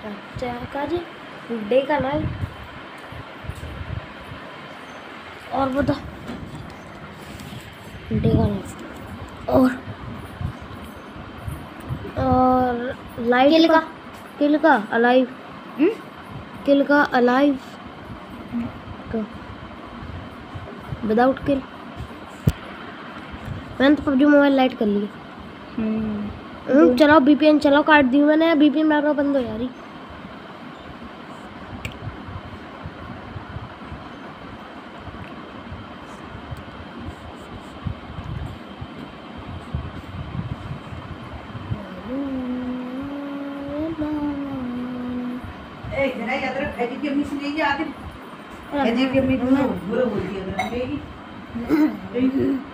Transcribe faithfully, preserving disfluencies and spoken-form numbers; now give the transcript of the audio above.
अच्छा काजी डे का ना और बता डे का ना और और लाइट किल का किल का अलाइव किल का अलाइव का विदाउट किल। मैंने तो पबजी मोबाइल लाइट कर लिया। हम्म चलाओ बीपीएन चलाओ काट दी मैंने बीपीएन मेरा बंद हो यार। ए जरा याद रख एजी की अम्मी से नहीं याद है एजी की अम्मी को बुरा बोल दिया मेरी